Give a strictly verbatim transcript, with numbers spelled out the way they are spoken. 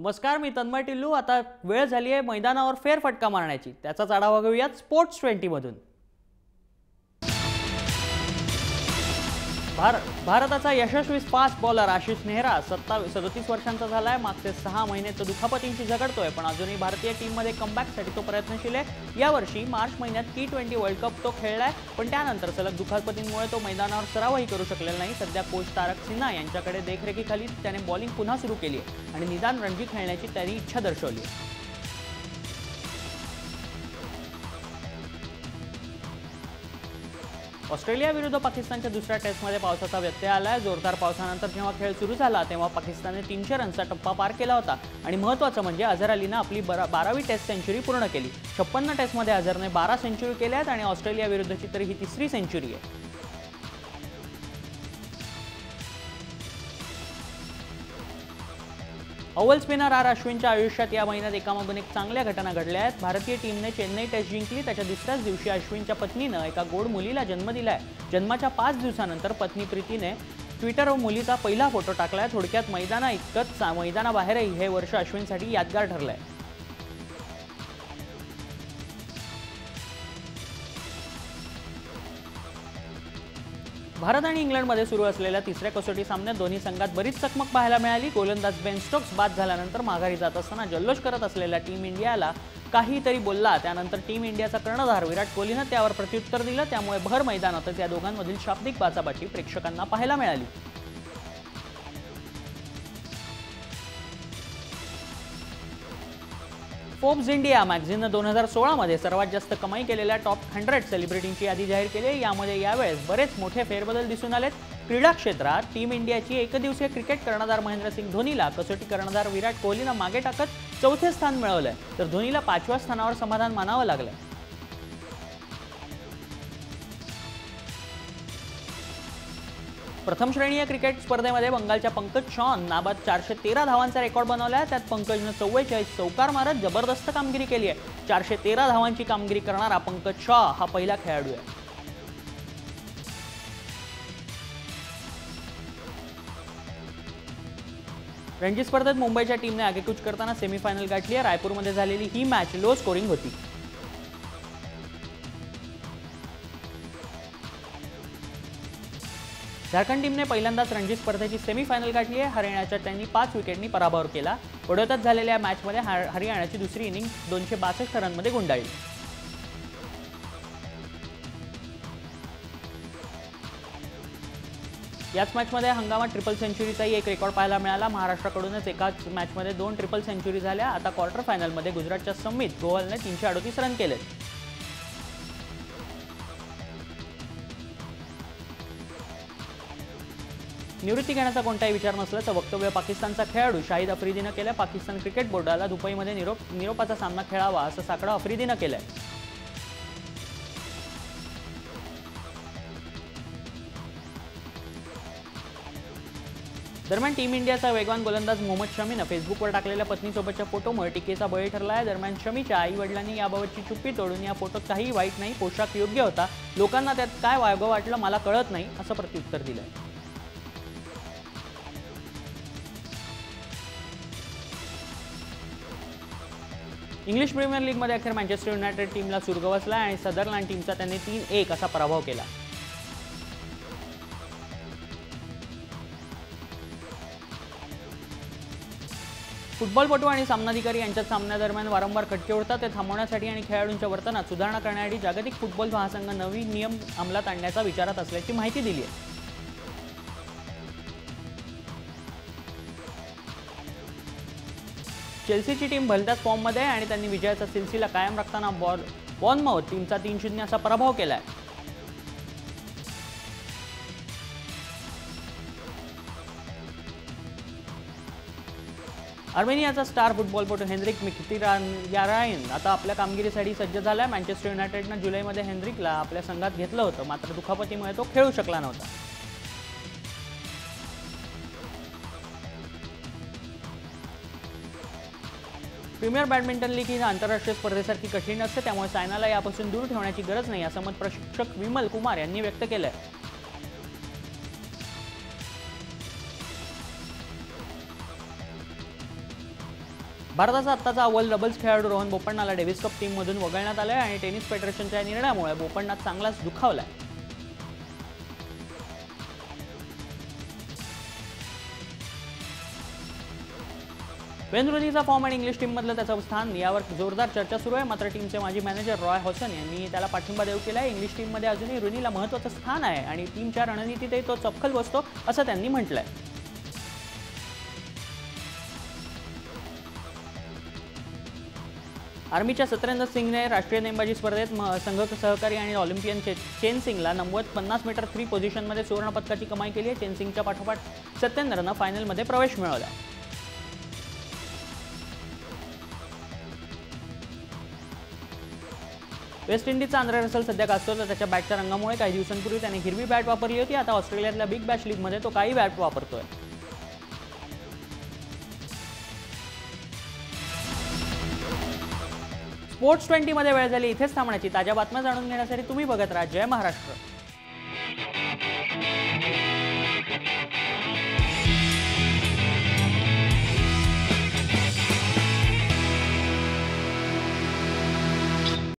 नमस्कार, मी तन्मय टिल्लू। आता वेळ झाली आहे मैदानावर फेरफटका मारण्याची। त्याचाच आढावा घेऊयात स्पोर्ट्स ट्वेंटी मधून। भार भारताचा यशस्वी फास्ट बॉलर आशिष नेहरा सत्तावीस सदतीस वर्षांचा झालाय। मागचे सहा महिने तो दुखापतींची झगडतोय, पण अजूनही भारतीय टीममध्ये कमबॅकसाठी तो प्रयत्नशील आहे। यावर्षी मार्च महिन्यात टी ट्वेंटी वर्ल्ड कप तो खेळलाय, पण त्यानंतर सलग दुखापतींमुळे तो मैदानावर सरावही करू शकलेला नाही। सध्या कोच तारक सिन्हा यांच्याकडे देखरेखीखाली त्याने बॉलिंग पुन्हा सुरू केली आहे आणि निदान रणजी खेळण्याची त्याने इच्छा दर्शवली आहे। ऑस्ट्रेलिया विरुद्ध पाकिस्तानच्या दुसऱ्या टेस्टमध्ये पावसाचा व्यत्यय आलाय। जोरदार पावसानंतर जेव्हा खेळ सुरू झाला तेव्हा पाकिस्तानने तीनशे रनचा टप्पा पार केला होता आणि महत्त्वाचं म्हणजे अझर अलीनं आपली बारावी टेस्ट सेंचुरी पूर्ण केली। छप्पन्न टेस्टमध्ये अझरने बारा सेंचुरी केल्या आहेत आणि ऑस्ट्रेलिया विरुद्धची तरी ही तिसरी सेंचुरी आहे। अव्वल स्पिनर आर अश्विनच्या आयुष्यात या महिन्यात एकामागून एक चांगल्या घटना घडल्या आहेत। भारतीय टीमने चेन्नई टेस्ट जिंकली, त्याच्या दुसऱ्याच दिवशी अश्विनच्या पत्नीनं एका गोड मुलीला जन्म दिलाय। जन्माच्या पाच दिवसानंतर पत्नी प्रीतीने ट्विटरवर मुलीचा पहिला फोटो टाकलाय। थोडक्यात मैदाना इतकंच मैदानाबाहेरही हे वर्ष अश्विनसाठी यादगार ठरलंय। भारत आणि इंग्लंडमध्ये सुरू असलेल्या तिसऱ्या कसोटी सामन्यात दोन्ही संघात बरीच चकमक पाहायला मिळाली। गोलंदाज बेन स्टोक्स बाद झाल्यानंतर माघारी जात असताना जल्लोष करत असलेल्या टीम इंडियाला काहीतरी बोलला। त्यानंतर टीम इंडियाचा कर्णधार विराट कोहलीनं त्यावर प्रत्युत्तर दिलं, त्यामुळे भर मैदानातच या दोघांमधील शाब्दिक बाचाबाची प्रेक्षकांना पाहायला मिळाली। फोर्ब्स इंडिया मॅगझिननं दोन हजार सोळा मध्ये सर्वात जास्त कमाई केलेल्या टॉप हंड्रेड सेलिब्रिटींची यादी जाहीर केली आहे। यामध्ये यावेळेस बरेच मोठे फेरबदल दिसून आलेत। क्रीडा क्षेत्रात टीम इंडियाची एकदिवसीय क्रिकेट कर्णधार महेंद्रसिंग धोनीला कसोटी कर्णधार विराट कोहलीनं मागे टाकत चौथे स्थान मिळवलंय, तर धोनीला पाचव्या स्थानावर समाधान मानावं लागलंय। प्रथम श्रेणीय क्रिकेट स्पर्धेमध्ये बंगालच्या पंकज शॉन नाबाद चारशे तेरा धावांचा रेकॉर्ड बनवला आहे। त्यात पंकजनं चव्वेचाळीस चौकार मारत जबरदस्त कामगिरी केली आहे। चारशे तेरा धावांची कामगिरी करणारा पंकज शॉ हा पहिला खेळाडू आहे। रणजी स्पर्धेत मुंबईच्या टीमने आगेकूच करताना सेमीफायनल गाठली आहे। रायपूरमध्ये झालेली ही मॅच लो स्कोरिंग होती। झारखंड टीमने पहिल्यांदाच रणजी स्पर्धेची सेमीफायनल गाठली आहे। हरियाणाच्या त्यांनी पाच विकेटनी पराभव केला। वडोदऱ्यात झालेल्या मॅचमध्ये हरियाणाची दुसरी इनिंग दोनशे बासष्ट रनमध्ये गुंडाळली। याच मॅचमध्ये हंगामात ट्रिपल सेंचुरीचाही एक रेकॉर्ड पाहायला मिळाला। महाराष्ट्राकडूनच एकाच मॅचमध्ये दोन ट्रिपल सेंचुरी झाल्या। आता क्वार्टर फायनलमध्ये गुजरातच्या समित गोहलने तीनशे अडतीस रन केले। निवृत्ती घेण्याचा कोणताही विचार नसल्याचं वक्तव्य पाकिस्तानचा खेळाडू शाहिद आफ्रिदीनं केलं। पाकिस्तान क्रिकेट बोर्डाला दुबईमध्ये निरोप निरोपाचा सामना खेळावा असं साकडं आफ्रिदीनं केलंय। दरम्यान टीम इंडियाचा वेगवान गोलंदाज मोहम्मद शमीनं फेसबुकवर टाकलेल्या पत्नीसोबतच्या फोटोमुळे टीकेचा बळी ठरला आहे। दरम्यान शमीच्या आई वडिलांनी याबाबतची चुप्पी तोडून या फोटोत काहीही वाईट नाही, पोशाख योग्य होता, लोकांना त्यात काय वागवं वाटलं मला कळत नाही असं प्रत्युत्तर दिलंय। इंग्लिश प्रीमियर लीगमध्ये अखेर मँचेस्टर युनायटेड टीमला सुरगवसला आणि सदरलँड टीमचा त्यांनी तीन एक असा पराभव केला। फुटबॉलपटू आणि सामनाधिकारी यांच्यात सामन्यादरम्यान वारंवार खटके उडतात, ते थांबवण्यासाठी आणि खेळाडूंच्या वर्तनात सुधारणा करण्यासाठी जागतिक फुटबॉल महासंघ नवीन नियम अंमलात आणण्याचा विचारात असल्याची माहिती दिली आहे। चेल्सीची टीम भलत्याच फॉर्ममध्ये आहे आणि त्यांनी विजयाचा सिलसिला कायम राखताना बॉर्नमाउथ टीमचा तीन शून्य असा पराभव केलाय। अर्मेनियाचा स्टार फुटबॉलपटू हेनरिक मिख्तियारायन आता आपल्या कामगिरीसाठी सज्ज झालाय। मँचेस्टर युनायटेडनं जुलैमध्ये हेनरिकला आपल्या संघात घेतलं होतं, मात्र दुखापतीमुळे तो खेळू शकला नव्हता। प्रीमियर बॅडमिंटन लीग ही आंतरराष्ट्रीय स्पर्धेसारखी कठीण असते, त्यामुळे सायनाला यापासून दूर ठेवण्याची गरज नाही असं मत प्रशिक्षक विमल कुमार यांनी व्यक्त केलंय। भारताचा आत्ताचा अव्वल डबल्स खेळाडू रोहन बोपण्णाला डेव्हिस कप टीममधून वगळण्यात आलं आणि टेनिस फेडरेशनच्या निर्णयामुळे बोपण्णा चांगलाच दुखावलाय. वेन रुनीचा फॉर्म आणि इंग्लिश टीममधलं त्याचं स्थान यावर जोरदार चर्चा सुरू आहे. मात्र टीमचे माजी मॅनेजर रॉय हॉसन यांनी त्याला पाठिंबा देऊ केला आहे. इंग्लिश टीममध्ये अजूनही रुनीला महत्त्वाचं स्थान आहे आणि टीमच्या रणनीतीतही तो चपखल बसतो असं त्यांनी म्हटलंय. आर्मीच्या सत्येंद्र सिंगने राष्ट्रीय नेमबाजी स्पर्धेत संघ सहकारी आणि ऑलिम्पियन चेन सिंगला नव्वद पन्नास मीटर थ्री पोझिशनमध्ये सुवर्ण पदकाची कमाई केली आहे. चेन सिंगच्या पाठोपाठ सत्येंद्रनं फायनलमध्ये प्रवेश मिळवला. वेस्ट इंडिजचा आंद्रे रसेल सध्या गाजतो तर त्याच्या बॅटच्या रंगामुळे काही दिवसांपूर्वी त्याने हिरवी बॅट वापरली होती. आता ऑस्ट्रेलियातल्या बिग बॅश लीगमध्ये तो काही बॅट वापरतोय. स्पोर्ट्स ट्वेंटी मध्ये वेळ झाली इथेच थांबण्याची. ताज्या बातम्या जाणून घेण्यासाठी तुम्ही बघत राहा जय महाराष्ट्र.